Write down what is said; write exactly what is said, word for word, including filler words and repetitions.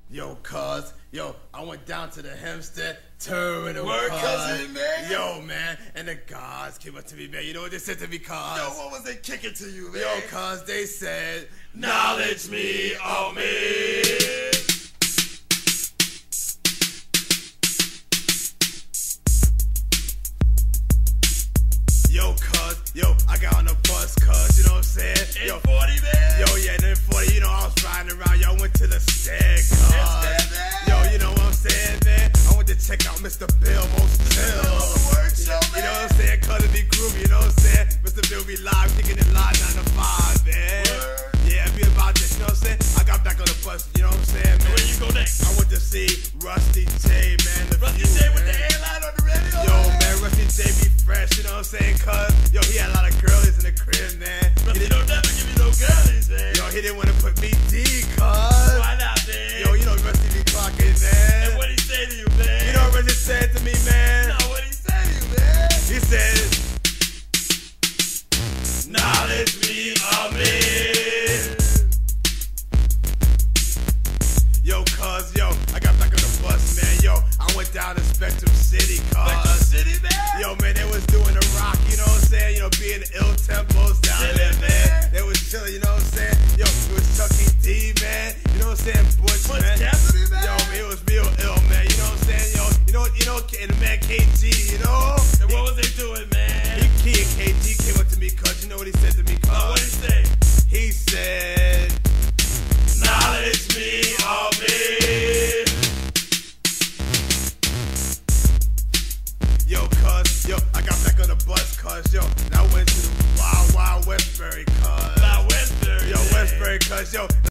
Yo, cuz, yo, I went down to the Hempstead terminal. Word, cuz. cousin, man. Yo, man, and the guys came up to me, man. You know what they said to me, cuz? Yo, what was they kicking to you, man? Yo, cuz, they said, knowledge me, oh me. Yo, cuz, yo, I got on the bus, cuz, you know what I'm saying? Yo, N forty, man. Yo, yeah, then forty, you know, I was riding around, yo, I went to the stag, cuz. Yo, you know what I'm saying, man? I went to check out Mister Bill Most Chill. Word show, man. You know what I'm saying? Cuz it be groovy, you know what I'm saying? Mister Bill be live, kicking it live nine to five, man. Word. Yeah, be about this, you know what I'm saying? I got back on the bus, you know what I'm saying, man? Where you go next? I went to see Rusty J, man. The Rusty Few, J with man. the airline on the radio. Yo, man, Rusty J be fresh, you know what I'm saying? Cuz, yo, he had a lot of girlies in the crib, man. Rusty He didn't, don't never give me no girlies, man. yo, he didn't want to put me D, cuz. Why not, man? Yo, you know Rusty be clocking, man. And what he say to you, man? You know what Rusty said to me, man? No, what he say to you, man? He said, knowledge me, oh me. yo, cuz, yo, I got back on the bus, man. Yo, I went down to Spectrum City, Spectrum cuz. City, man. Yo, man, they was doing the rock, you know what I'm saying? You know, being ill tempos down Chillin', there, man. man. They was chilling, you know what I'm saying? Yo, it was Chucky D, man. You know what I'm saying? Butch, Butch man. Cassidy, man. Yo, man, it was real ill, man. You know what I'm saying? Yo, you know, you know, and the man K G, you know? And what was they doing, man? He, he and K G came up to me, cuz, you know what he said to me?